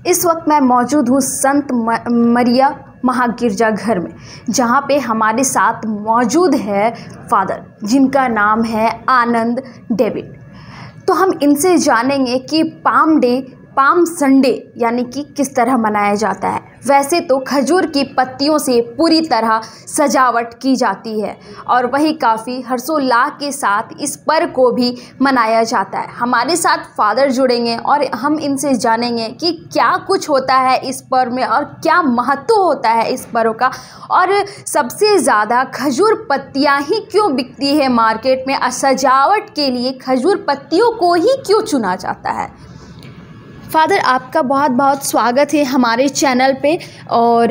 इस वक्त मैं मौजूद हूँ संत मरिया महागिरजा घर में, जहाँ पे हमारे साथ मौजूद है फादर जिनका नाम है आनंद डेविड। तो हम इनसे जानेंगे कि पाम संडे यानी कि किस तरह मनाया जाता है। वैसे तो खजूर की पत्तियों से पूरी तरह सजावट की जाती है और वही काफ़ी हर्षोल्लास के साथ इस पर्व को भी मनाया जाता है। हमारे साथ फादर जुड़ेंगे और हम इनसे जानेंगे कि क्या कुछ होता है इस पर्व में और क्या महत्व होता है इस पर्व का, और सबसे ज़्यादा खजूर पत्तियाँ ही क्यों बिकती है मार्केट में और सजावट के लिए खजूर पत्तियों को ही क्यों चुना जाता है। फादर, आपका बहुत बहुत स्वागत है हमारे चैनल पे। और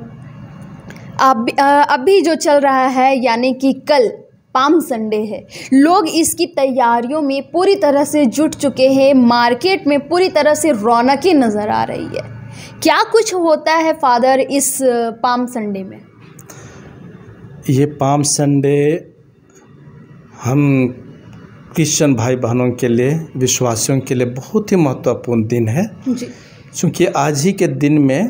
अभी जो चल रहा है यानी कि कल पाम संडे है, लोग इसकी तैयारियों में पूरी तरह से जुट चुके हैं। मार्केट में पूरी तरह से रौनकें नज़र आ रही है। क्या कुछ होता है फादर इस पाम संडे में? ये पाम संडे हम क्रिश्चियन भाई बहनों के लिए, विश्वासियों के लिए बहुत ही महत्वपूर्ण दिन है जी। क्योंकि आज ही के दिन में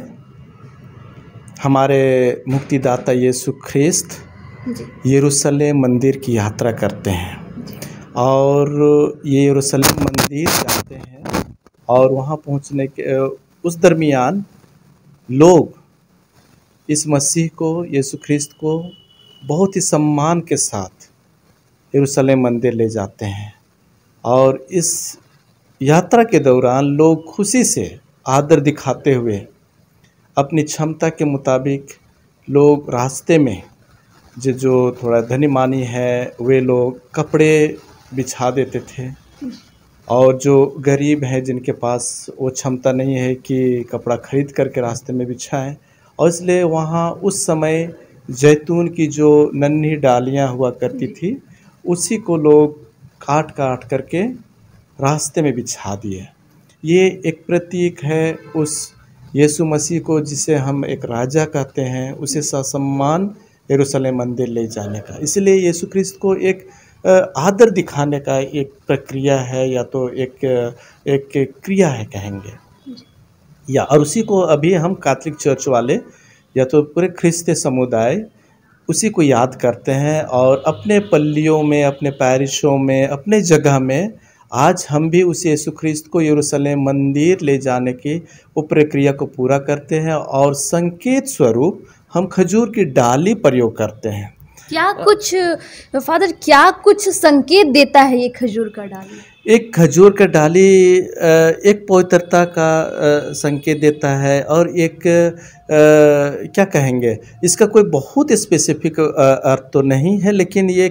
हमारे मुक्तिदाता यीशु ख्रिस्त यरूशलेम मंदिर की यात्रा करते हैं और ये यरूशलेम मंदिर जाते हैं और वहाँ पहुँचने के उस दरमियान लोग इस मसीह को, यीशु ख्रिस्त को बहुत ही सम्मान के साथ यरूशलेम मंदिर ले जाते हैं। और इस यात्रा के दौरान लोग खुशी से आदर दिखाते हुए अपनी क्षमता के मुताबिक लोग रास्ते में जो थोड़ा धनी मानी है वे लोग कपड़े बिछा देते थे, और जो गरीब हैं जिनके पास वो क्षमता नहीं है कि कपड़ा खरीद करके रास्ते में बिछाएं, और इसलिए वहाँ उस समय जैतून की जो नन्ही डालियाँ हुआ करती थी उसी को लोग काट करके रास्ते में बिछा दिए। ये एक प्रतीक है उस यीशु मसीह को, जिसे हम एक राजा कहते हैं, उसे ससम्मान यरूशलेम मंदिर ले जाने का। इसलिए यीशु ख्रिस्त को एक आदर दिखाने का एक प्रक्रिया है या तो एक क्रिया है कहेंगे या, और उसी को अभी हम कैथोलिक चर्च वाले या तो पूरे ख्रिस्तीय समुदाय उसी को याद करते हैं। और अपने पल्लियों में, अपने पैरिशों में, अपने जगह में आज हम भी उस यीशु ख्रिस्त को यरूशलेम मंदिर ले जाने की वो प्रक्रिया को पूरा करते हैं और संकेत स्वरूप हम खजूर की डाली प्रयोग करते हैं। क्या कुछ फादर, क्या कुछ संकेत देता है ये खजूर का डाली? एक खजूर का डाली एक पवित्रता का संकेत देता है और एक क्या कहेंगे, इसका कोई बहुत स्पेसिफिक अर्थ तो नहीं है, लेकिन ये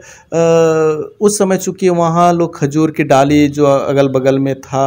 एक उस समय चूँकि वहाँ लोग खजूर की डाली जो अगल बगल में था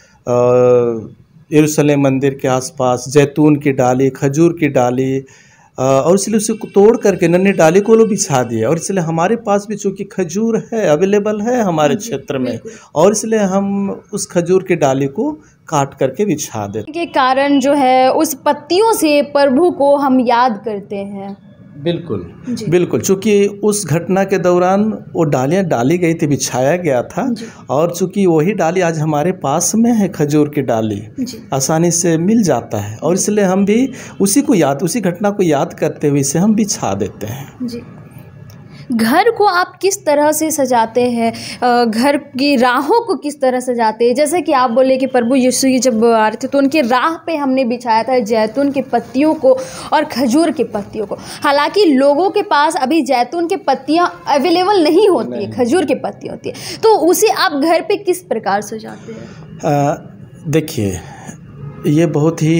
यरूशलेम मंदिर के आसपास, जैतून की डाली, खजूर की डाली, और इसलिए उसे तोड़ करके नन्ही डाली को लोग बिछा दिए। और इसलिए हमारे पास भी चूँकि खजूर है, अवेलेबल है हमारे क्षेत्र में, और इसलिए हम उस खजूर की डाली को काट करके बिछा देते के कारण जो है उस पत्तियों से प्रभु को हम याद करते हैं। बिल्कुल चूँकि उस घटना के दौरान वो डालियाँ डाली गई थी, बिछाया गया था, और चूँकि वही डाली आज हमारे पास में है, खजूर की डाली आसानी से मिल जाता है, और इसलिए हम भी उसी घटना को याद करते हुए इसे हम बिछा देते हैं जी। घर को आप किस तरह से सजाते हैं? घर की राहों को किस तरह सजाते हैं? जैसे कि आप बोले कि प्रभु यीशु जब आ रहे थे तो उनके राह पे हमने बिछाया था जैतून के पत्तियों को और खजूर के पत्तियों को। हालांकि लोगों के पास अभी जैतून के पत्तियां अवेलेबल नहीं होती है, खजूर की पत्ती होती है, तो उसे आप घर पे किस प्रकार सजाते हैं? देखिए, ये बहुत ही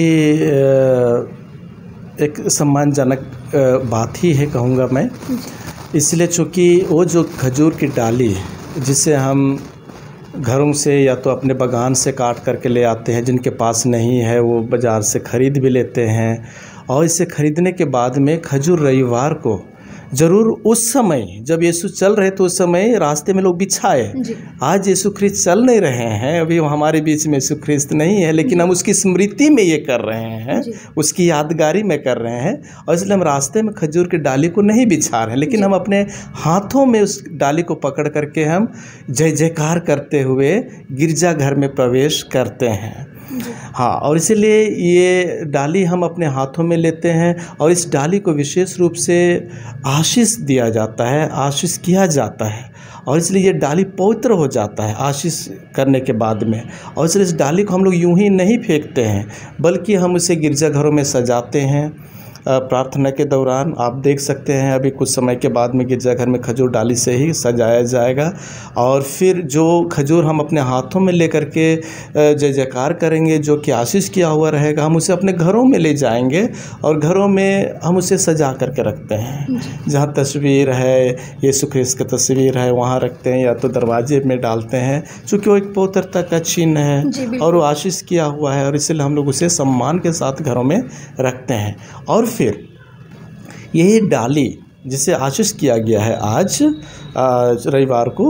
एक सम्मानजनक बात ही है कहूँगा मैं, इसलिए चूँकि वो जो खजूर की डाली जिसे हम घरों से या तो अपने बागान से काट करके ले आते हैं, जिनके पास नहीं है वो बाज़ार से ख़रीद भी लेते हैं, और इसे ख़रीदने के बाद में खजूर रविवार को ज़रूर उस समय जब यीशु चल रहे तो उस समय रास्ते में लोग बिछाए। आज यीशु ख्रिस्त चल नहीं रहे हैं, अभी हमारे बीच में यीशु ख्रिस्त नहीं है, लेकिन हम उसकी स्मृति में ये कर रहे हैं, उसकी यादगारी में कर रहे हैं, और इसलिए हम रास्ते में खजूर की डाली को नहीं बिछा रहे हैं, लेकिन हम अपने हाथों में उस डाली को पकड़ करके हम जय जयकार करते हुए गिरजाघर में प्रवेश करते हैं। हाँ, और इसीलिए ये डाली हम अपने हाथों में लेते हैं और इस डाली को विशेष रूप से आशीष दिया जाता है, आशीष किया जाता है और इसलिए ये डाली पवित्र हो जाता है आशीष करने के बाद में। और इसलिए इस डाली को हम लोग यूं ही नहीं फेंकते हैं, बल्कि हम इसे गिरजाघरों में सजाते हैं। प्रार्थना के दौरान आप देख सकते हैं अभी कुछ समय के बाद में गिरजाघर में खजूर डाली से ही सजाया जाएगा और फिर जो खजूर हम अपने हाथों में लेकर के जय जयकार करेंगे, जो कि आशीष किया हुआ रहेगा, हम उसे अपने घरों में ले जाएंगे और घरों में हम उसे सजा करके रखते हैं। जहाँ तस्वीर है, यीशु ख्रिस्त की तस्वीर है, वहाँ रखते हैं या तो दरवाजे में डालते हैं, चूँकि वो एक पवित्रता का चिन्ह है और वो आशीष किया हुआ है और इसलिए हम लोग उसे सम्मान के साथ घरों में रखते हैं। और फिर यही डाली जिसे आशीष किया गया है आज रविवार को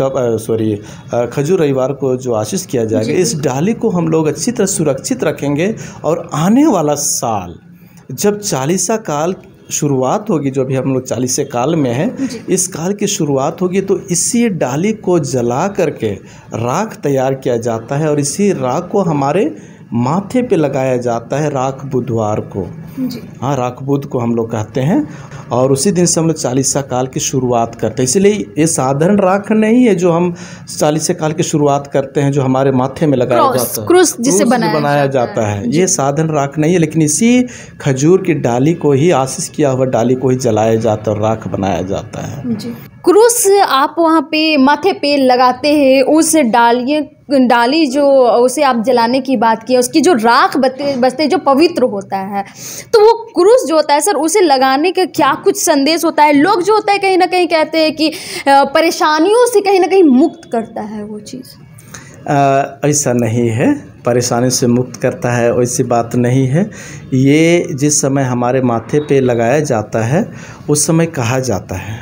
खजूर रविवार को जो आशीष किया जाएगा, इस डाली को हम लोग अच्छी तरह सुरक्षित रखेंगे और आने वाला साल जब चालीसा काल शुरुआत होगी, जो अभी हम लोग 40 काल में है, इस काल की शुरुआत होगी तो इसी डाली को जला करके राख तैयार किया जाता है और इसी राख को हमारे माथे पे लगाया जाता है राख बुधवार को। हाँ, राख बुध को हम लोग कहते हैं और उसी दिन से हम लोग 40 काल की शुरुआत करते हैं। इसलिए ये साधारण राख नहीं है जो हम 40 काल की शुरुआत करते हैं, जो हमारे माथे में लगाया जाता है, क्रूस जिसे बनाया जाता है। ये साधारण राख नहीं है, लेकिन इसी खजूर की डाली को ही, आशीष किया हुआ डाली को ही जलाया जाता है और राख बनाया जाता है। क्रूस आप वहाँ पे माथे पे लगाते हैं, उस डाली जो उसे आप जलाने की बात की, उसकी जो राख बचते जो पवित्र होता है, तो वो क्रूस जो होता है सर, उसे लगाने का क्या कुछ संदेश होता है? लोग जो होता है कहीं ना कहीं कहते हैं कि परेशानियों से कहीं ना कहीं मुक्त करता है वो चीज़। ऐसा नहीं है, परेशानी से मुक्त करता है वैसी बात नहीं है। ये जिस समय हमारे माथे पे लगाया जाता है उस समय कहा जाता है,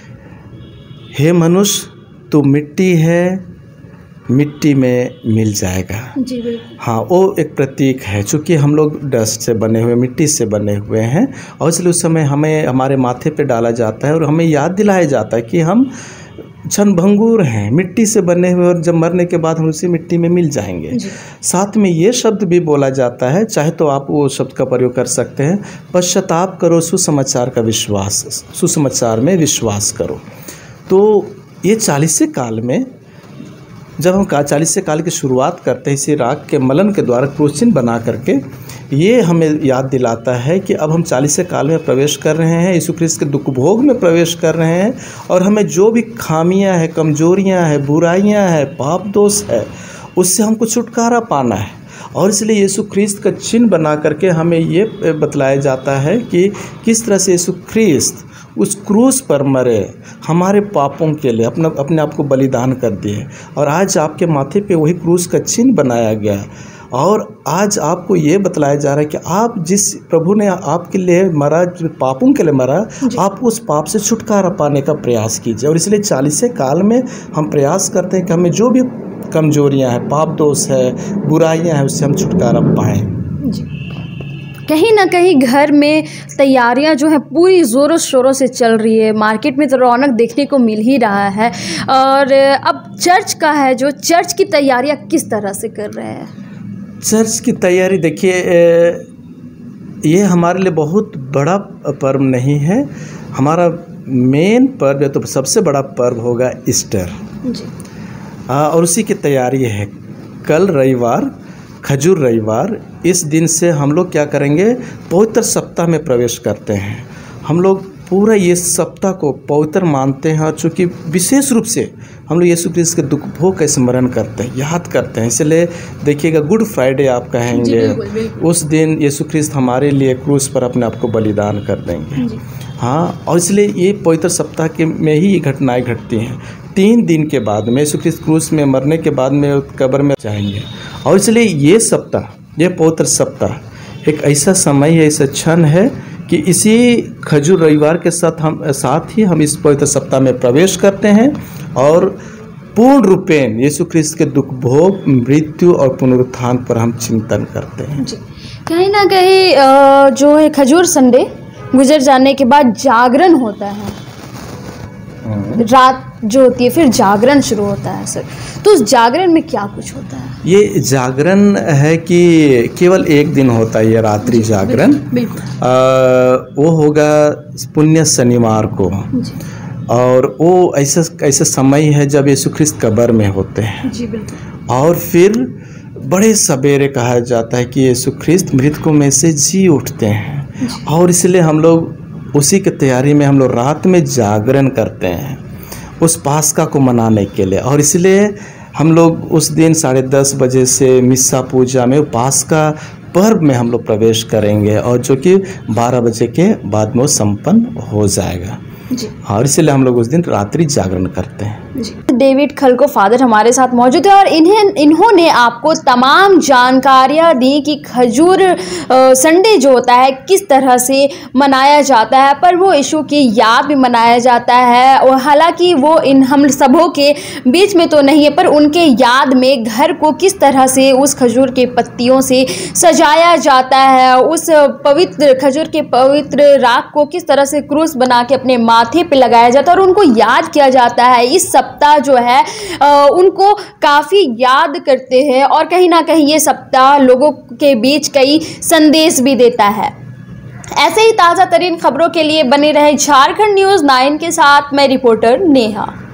हे मनुष्य तू मिट्टी है, मिट्टी में मिल जाएगा। जी बिल्कुल। हाँ, वो एक प्रतीक है, चूँकि हम लोग डस्ट से बने हुए, मिट्टी से बने हुए हैं और इसलिए उस समय हमें हमारे माथे पे डाला जाता है और हमें याद दिलाया जाता है कि हम क्षणभंगुर हैं, मिट्टी से बने हुए और जब मरने के बाद हम उसी मिट्टी में मिल जाएंगे। साथ में ये शब्द भी बोला जाता है, चाहे तो आप वो शब्द का प्रयोग कर सकते हैं, पश्चाताप करो, सुसमाचार में विश्वास करो। तो ये 40 काल में जब हम 40 काल की शुरुआत करते हैं, इसी राख के मलन के द्वारा क्रूस चिन्ह बना करके, ये हमें याद दिलाता है कि अब हम 40 काल में प्रवेश कर रहे हैं, यीशु ख्रिस्त के दुख भोग में प्रवेश कर रहे हैं और हमें जो भी खामियां हैं, कमजोरियां हैं, बुराइयां हैं, पाप दोष है, उससे हमको छुटकारा पाना है। और इसलिए यीशु ख्रिस्त का चिन्ह बना करके हमें ये बतलाया जाता है कि किस तरह से यीशु ख्रिस्त उस क्रूस पर मरे, हमारे पापों के लिए अपने आप को बलिदान कर दिए और आज आपके माथे पे वही क्रूस का चिन्ह बनाया गया। और आज आपको ये बतलाया जा रहा है कि आप जिस प्रभु ने आपके लिए मरा, पापों के लिए मरा, आप उस पाप से छुटकारा पाने का प्रयास कीजिए। और इसलिए 40 काल में हम प्रयास करते हैं कि हमें जो भी कमजोरियां हैं, पाप दोष है, बुराइयां हैं, उससे हम छुटकारा पाएँ। जी, कहीं ना कहीं घर में तैयारियां जो है पूरी ज़ोरों शोरों से चल रही है, मार्केट में तो रौनक देखने को मिल ही रहा है। और अब चर्च का है, जो चर्च की तैयारियां किस तरह से कर रहे हैं? चर्च की तैयारी देखिए, ये हमारे लिए बहुत बड़ा पर्व नहीं है। हमारा मेन पर्व, तो सबसे बड़ा पर्व होगा ईस्टर जी। और उसी की तैयारी है। कल रविवार, खजूर रविवार, इस दिन से हम लोग क्या करेंगे, पवित्र सप्ताह में प्रवेश करते हैं। हम लोग पूरा ये सप्ताह को पवित्र मानते हैं और चूँकि विशेष रूप से हम लोग यीशु ख्रिस्त के दुख भोग का स्मरण करते हैं, याद करते हैं। इसलिए देखिएगा, गुड फ्राइडे आप कहेंगे, उस दिन यीशु ख्रिस्त हमारे लिए क्रूस पर अपने आप को बलिदान कर देंगे। हाँ, और इसलिए ये पवित्र सप्ताह के में ही ये घटनाएँ घटती हैं। 3 दिन के बाद में यीशु ख्रिस्त क्रूस में मरने के बाद में कब्र में जाएंगे। और इसलिए ये सप्ताह, ये पवित्र सप्ताह एक ऐसा समय है, ऐसा क्षण है कि इसी खजूर रविवार के साथ ही हम इस पवित्र सप्ताह में प्रवेश करते हैं और पूर्ण रूपेण यीशु ख्रिस्त के दुख भोग, मृत्यु और पुनरुत्थान पर हम चिंतन करते हैं। जी, कहीं ना कहीं जो है खजूर संडे गुजर जाने के बाद जागरण होता है, रात जो होती है, फिर जागरण शुरू होता है सर। तो उस जागरण में क्या कुछ होता है? ये जागरण है कि केवल एक दिन होता है ये रात्रि जागरण। वो होगा पुण्य शनिवार को, और वो ऐसा समय है जब यीशु ख्रिस्त कब्र में होते हैं। जी बिल्कुल। और फिर बड़े सवेरे कहा जाता है कि यीशु ख्रिस्त मृतकों में से जी उठते हैं, और इसलिए हम लोग उसी की तैयारी में हम लोग रात में जागरण करते हैं उस पास्का को मनाने के लिए। और इसलिए हम लोग उस दिन 10:30 बजे से मिस्सा पूजा में पास्का पर्व में हम लोग प्रवेश करेंगे, और जो कि 12 बजे के बाद में वो संपन्न हो जाएगा जी। और इसलिए हम लोग उस दिन रात्रि जागरण करते हैं जी। डेविड खलको फादर हमारे साथ मौजूद है, और इन्होंने आपको तमाम जानकारियाँ दी कि खजूर संडे जो होता है किस तरह से मनाया जाता है, पर वो यीशु की याद में मनाया जाता है। और हालांकि वो हम सबों के बीच में तो नहीं है, पर उनके याद में घर को किस तरह से उस खजूर के पत्तियों से सजाया जाता है, उस पवित्र खजूर के पवित्र राख को किस तरह से क्रूस बना के अपने माथे पे लगाया जाता है और उनको याद किया जाता है। इस सप्ताह जो है उनको काफ़ी याद करते हैं, और कहीं ना कहीं ये सप्ताह लोगों के बीच कई संदेश भी देता है। ऐसे ही ताज़ा तरीन खबरों के लिए बने रहे झारखंड न्यूज़ 9 के साथ मैं रिपोर्टर नेहा।